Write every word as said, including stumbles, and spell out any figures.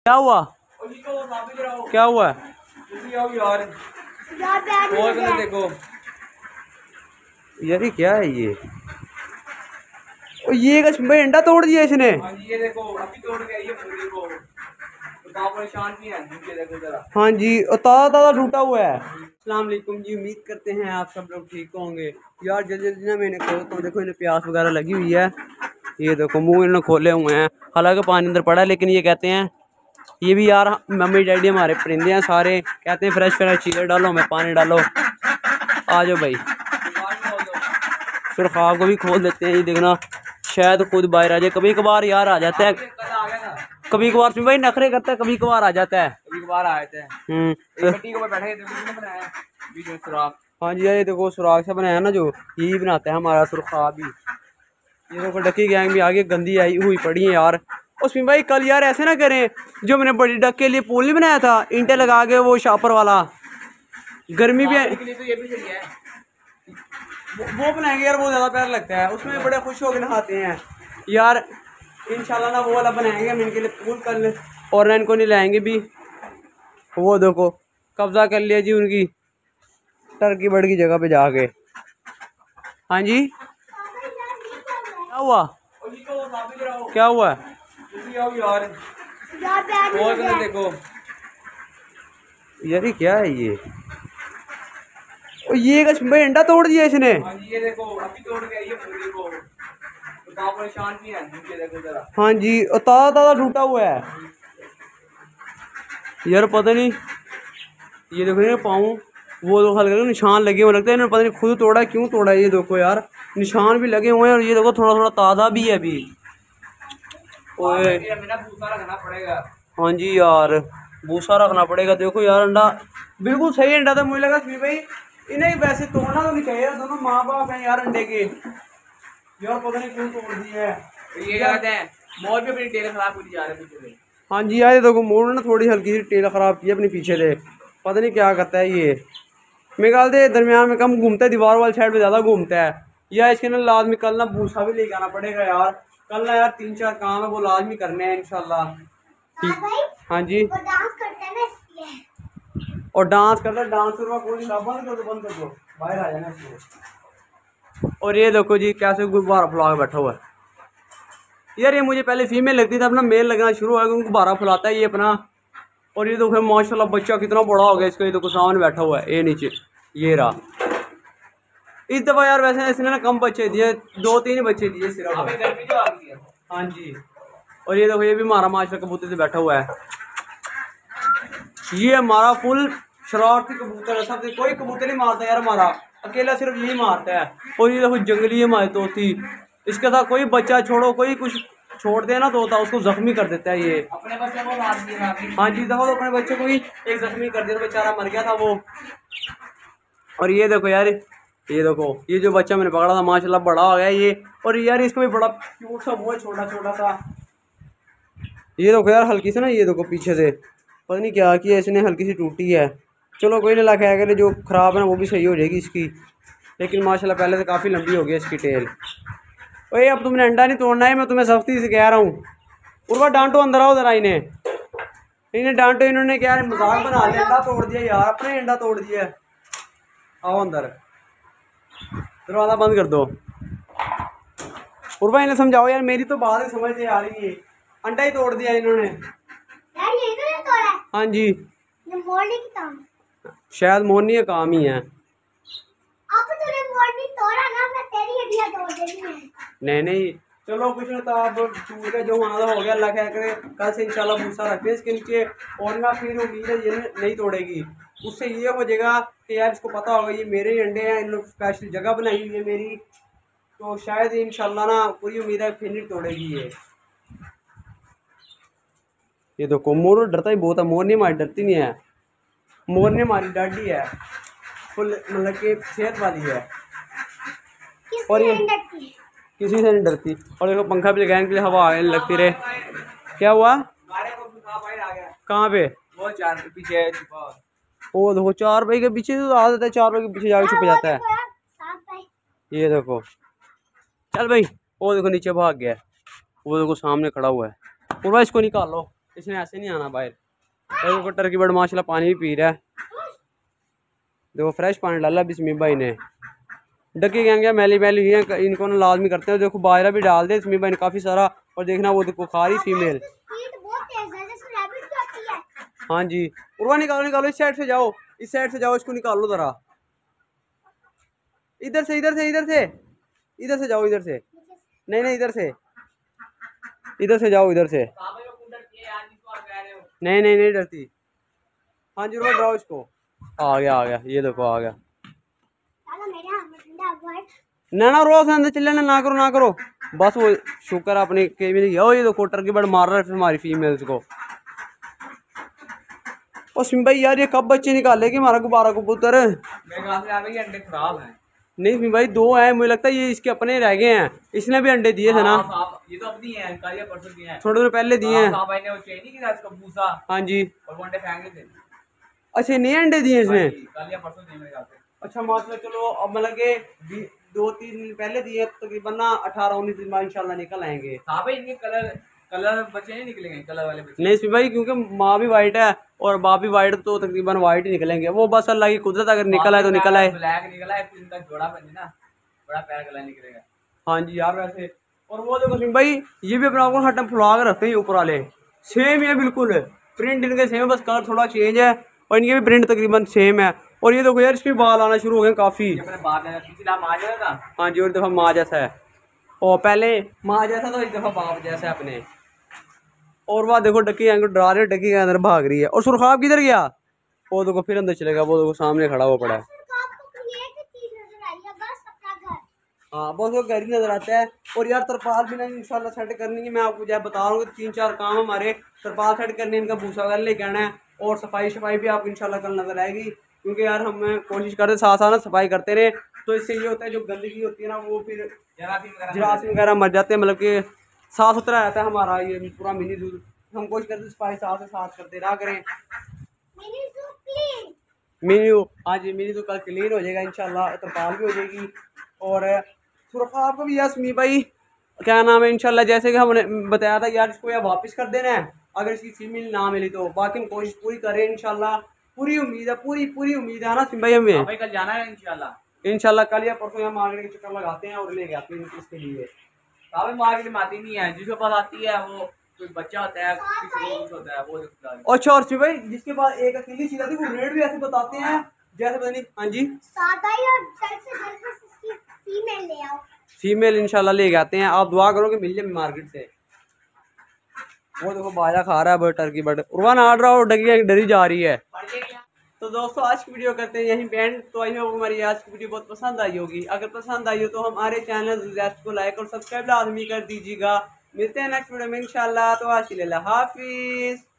क्या हुआ क्या हुआ यार देखो यार, क्या है ये? ये भाई अंडा तोड़ दिया इसने। ये देखो अभी तोड़ के ये पूरी को परेशान भी है। देखो जरा। हाँ जी, और ताज़ा ताज़ा टूटा हुआ है। अस्सलाम वालेकुम जी, उम्मीद करते हैं आप सब लोग ठीक होंगे। यार जल्दी जल्दी ना मैंने खोलता हूँ। देखो इन्हें प्यास वगैरह लगी हुई है। ये देखो मुंह इन्होंने खोले हुए हैं, हालांकि पानी अंदर पड़ा है, लेकिन ये कहते हैं ये भी यार मम्मी डैडी हमारे परिंदे हैं सारे, कहते हैं फ्रेश फ्रेश चीज़ें डालो, हमें पानी डालो। आ जाओ भाई, फिर ख्वाब को भी खोल देते हैं। ये देखना शायद खुद बाहर आ जाए, कभी कभार यार आ जाता है, कभी कभार भाई नखरे करता है, कभी कभार आ जाता है, कभी कभार आ जाता है। हम्म हाँ जी यार, ये देखो सुराख से बनाया ना जो, यही बनाता है हमारा सुरखाब भी। ये देखो डक्की गैंग भी आगे गंदी आई हुई पड़ी है यार। उसमें भाई कल यार ऐसे ना करें, जो मैंने बड़ी डक के लिए पूल नहीं बनाया था ईंटें लगा के, वो शापर वाला, गर्मी भी है तो ये भी सही है, वो बनाएंगे यार, बहुत ज़्यादा प्यार लगता है, उसमें बड़े खुश होकर नहाते हैं यार। इंशाल्लाह ना वो वाला बनाएंगे हम इनके लिए पूल कर, और ना इनको नहीं लाएंगे भी। वो देखो कब्जा कर लिया जी उनकी टर्की बर्ड की जगह पे जाके। हाँ जी क्या हुआ क्या हुआ यार? देखो यार, क्या है ये? ये भाई अंडा तोड़ दिया इसने। ये देखो अभी तोड़ के ये पूरी को परेशान भी है। देखो जरा। हाँ जी, और ताज़ा ताज़ा टूटा हुआ है यार, पता नहीं। ये देखो ना पाऊँ, वो दो हल्के निशान लगे हुए लगते हैं, पता नहीं खुद तोड़ा क्यों तोड़ा। ये देखो यार निशान भी लगे हुए हैं, और ये देखो थोड़ा थोड़ा ताज़ा भी है अभी। ओए रखना पड़ेगा। हाँ जी यार, भूसा रखना पड़ेगा। देखो यार अंडा बिल्कुल सही अंडा था, मुझे लगा भाई इन्हें वैसे तोड़ना तो नहीं चाहिए, दोनों माँ बाप हैं यार अंडे के, यार पता नहीं क्यों तोड़ दिए है। ये कहते हैं मोर भी अपनी टेल खराब कर जा रहे हैं। हाँ जी यार, ये देखो मोर ने थोड़ी हल्की सी टेल खराब की है अपने पीछे से, पता नहीं क्या करता है ये। मेरे ख्याल से दरमियान में कम घूमता है, दीवार वाली साइड पे ज़्यादा घूमता है। या इसके ना लाजमी कल ना भूसा भी लेके आना पड़ेगा यार, कल ना यार तीन चार काम है वो लाजमी करने हैं इंशाल्लाह। हाँ जी, और डांस करता है, डांस बंद कर दो बंद कर दो, बाहर आ जाना इसको। और ये देखो जी कैसे गुब्बारा फुला के बैठा हुआ है यार। ये मुझे पहले फीमेल लगती थी, अपना मेल लगना शुरू हुआ क्योंकि गुब्बारा फुलाता है ये अपना। और ये देखो माशाल्लाह बच्चा कितना बड़ा हो गया इसका, ये देखो सामने बैठा हुआ है, ये नीचे ये रहा। इस दफ़ा यार वैसे इसने ना कम बच्चे दिए, दो तीन बच्चे दिए सिर्फ। हाँ जी, और ये देखो ये भी हमारा माशाल्लाह कबूतर से बैठा हुआ है। ये हमारा फुल शरारती कबूतर है, सबसे कोई कबूतर नहीं मारता यार, हमारा अकेला सिर्फ यही मारता है। और ये देखो जंगली है हमारी तोती, इसके साथ कोई बच्चा छोड़ो, कोई कुछ छोड़ दे ना तोता, उसको जख्मी कर देता है ये। अपने बच्चे को मार दिया। हाँ जी देखो तो अपने बच्चे को ही एक जख्मी कर दिया, बेचारा मर गया था वो। और ये देखो यार, ये देखो ये जो बच्चा मैंने पकड़ा था माशाल्लाह बड़ा हो गया ये। और यार इसको भी बड़ा क्यूट सा, बहुत छोटा छोटा सा। ये देखो यार हल्की से ना, ये देखो पीछे से पता नहीं क्या किया इसने, हल्की सी टूटी है। चलो कोई नहीं, लाके आगे जो ख़राब है ना वो भी सही हो जाएगी इसकी, लेकिन माशाल्लाह पहले से काफ़ी लंबी हो गई इसकी टेल। ओए अब तुमने अंडा नहीं तोड़ना है, मैं तुम्हें सख्ती से कह रहा हूँ। उर्वा डांटो, अंदर आओ जरा, इन्हें इन्हें डांटो। इन्होंने क्या मजाक बना लिया, अंडा तोड़ दिया यार, अपने अंडा तोड़ दिया। आओ अंदर, दरवाज़ा बंद कर दो। उर्वा इन्हें समझाओ यार, मेरी तो बात ही समझ नहीं आ रही है, अंडा ही तोड़ दिया इन्होंने। यार ये तो नहीं तोड़ा। हाँ जी, ये मोरनी की काम, शायद मोरनी का काम ही है। अब तूने मोरनी तोड़ा ना, मैं तेरी हड्डियां तोड़ देंगे। नहीं नहीं चलो कुछ नहीं, तो आप छूट के जो होना हो गया, अल्लाह क्या करे। कल से इंशाल्लाह भूसा रखते हैं इसके नीचे, और ना फिर उम्मीद है ये नहीं तोड़ेगी। उससे ये हो जाएगा कि यार इसको पता होगा ये मेरे ही अंडे हैं, इन लोग स्पेशल जगह बनाई हुई है मेरी, तो शायद इंशाल्लाह ना पूरी उम्मीद है फिर नहीं तोड़ेगी ये। ये देखो मोर डरता ही बहुत है, मोरनी हमारी डरती नहीं है, मोरनी हमारी डाडी है, फुल मतलब कि सेहत वाली है, और ये किसी से नहीं डरती। और देखो पंखा भी लगाने के लिए हवा आने लगती रहे। क्या हुआ? कहाँ पे? वो चार के पीछे छुपा। वो देखो चार भाई के पीछे तो आ जाता है, चार भाई के पीछे जाके छुप जाता है। ये देखो चल भाई, वो देखो नीचे भाग गया, वो देखो सामने खड़ा हुआ है, पूरा इसको निकाल लो। इसने ऐसे नहीं आना बाहर। और देखो टर्की बर्ड माशाल्लाह पानी भी पी रहा है, देखो फ्रेश पानी डाला बिस्मी भाई ने। डकी गैंग मैली मैली है, इनको ना लाजमी करते हैं। देखो बाजरा भी डाल दे इसमी भाई ने काफ़ी सारा। और देखना वो देखो खारी फीमेल। हाँ जी उर्वा निकालो निकालो, इस साइड से जाओ, इस साइड से जाओ, इसको निकालो ज़रा। इधर से इधर से इधर से इधर से जाओ, इधर से नहीं नहीं इधर से इधर से जाओ, इधर से नहीं नहीं नहीं डरती। हाँ जी उर्वा ड्राओ इसको। आ गया आ गया, ये देखो आ गया। ना ना रोज अंदर चले ना करो ना करो, बस वो शुक्र अपने के भी नहीं गया। ये देखो टर्की बर्ड मार रहा है हमारी फीमेल्स को। और सिम भाई यार ये कब बच्चे निकालेगी हमारा गुब्बारा कबूतर? मेरे ख्याल से अभी अंडे खराब हैं। नहीं सिम भाई दो हैं, मुझे लगता है ये इसके अपने रह गए हैं, इसने भी अंडे दिए थे ना। ये तो अपनी है, कल या परसों दिए हैं, थोड़े दिन पहले दिए हैं। भाई ने वो चेन नहीं किया इसका भूसा। हाँ जी और वो अंडे फेंक थे। अच्छा नए अंडे दिए इसने? कल या परसों दिए मेरे ख्याल से। अच्छा माशाल्लाह, चलो अब मतलब के दो तीन दिन पहले दिए, तकरीबन ना अठारह उन्नीस दिन बाद इंशाल्लाह निकल आएंगे। हाँ भाई इनके कलर कलर बच्चे नहीं निकलेंगे, कलर वाले बच्चे नहीं इसमें भाई क्योंकि माँ भी वाइट है और बाप भी वाइट, तो तकरीबन वाइट ही निकलेंगे। वो बस अल्लाह की कुदरत, अगर निकल आए तो निकल आए। ब्लैक निकला है, इनका जोड़ा बने ना बड़ा प्यारा कलर निकलेगा। हाँ जी यार वैसे। और वो देखो सिंह भाई ये भी अपना आपको हटम फुला के रखते हैं ऊपर वाले, सेम है बिल्कुल, प्रिंट इनके सेम है, बस कलर थोड़ा चेंज है और इनके भी प्रिंट तकरीबन सेम है। और ये देखो यार इसके बाल आना शुरू हो गए काफ़ी। हाँ जी और दफ़ा माँ जैसा है, और पहले माँ जैसा था, इस दफ़ा बाप जैसा है अपने। और वह देखो डकी को डरा रही है, डकी के अंदर भाग रही है। और सुरखाब किधर गया? वो देखो फिर अंदर चलेगा, वो देखो सामने खड़ा हुआ पड़ा है। हाँ बहुत वो घर ही नजर आता है। और यार तरपाल भी ना इंशाल्लाह सेट करनी है, मैं आपको जब बता रहा हूँ कि तीन चार काम हमारे, तरपाल सेट करने, इनका भूसा वगैरह लेके आना है, और सफाई सफाई भी आपको इंशाल्लाह कल नजर आएगी। क्योंकि यार हम कोशिश करते साथ साथ ना सफाई करते रहे, तो इससे ये होता है जो गंदगी होती है ना वो फिर जरासीम वगैरह मर जाते हैं, मतलब कि साफ़ सुथरा रहता है हमारा ये पूरा मिनी दूध। हम कोशिश करते सफाई साथ से साथ करते रहा करें। मिनी हाँ जी मिनी तो कल क्लीन हो जाएगा इंशाल्लाह, तरपाल भी हो जाएगी। और सुरखा आपको भी यासमी भाई क्या नाम है इंशाल्लाह, जैसे कि हमने बताया था यार इसको यार वापस कर देना है अगर इसकी फीमेल ना मिली तो। बाकी हम कोशिश पूरी करें इंशाल्लाह, पूरी उम्मीद है, पूरी पूरी उम्मीद है ना सिम भाई हमें। भाई कल जाना है इंशाल्लाह। इंशाल्लाह कल या परसों यहाँ मार्केट के चक्कर लगाते हैं और लेके आते हैं इसके लिए। मार्केट में आती नहीं है, जिसके पास आती है वो कोई बच्चा होता है, किसी को कुछ होता है वो दिखता है। अच्छा और भाई जिसके पास एक अकेली चीज आती है वो रेट भी ऐसे बताते हैं जैसे पता नहीं। हाँ जी फीमेल ले आओ, फीमेल इंशाल्लाह लेके आते हैं। आप दुआ करो कि मिल जाए मार्केट से। वो देखो बाजा खा रहा है बट टर्की बट उर्वान आ रहा हो, डगी डरी जा रही है। तो दोस्तों आज की वीडियो करते हैं यहीं बैंड। तो आई होप हमारी आज की वीडियो बहुत पसंद आई होगी। अगर पसंद आई हो तो हमारे चैनल को लाइक और सब्सक्राइब लाजमी कर दीजिएगा। मिलते हैं नेक्स्ट वीडियो में इंशाल्लाह। तो आज के लिए हाफिज़।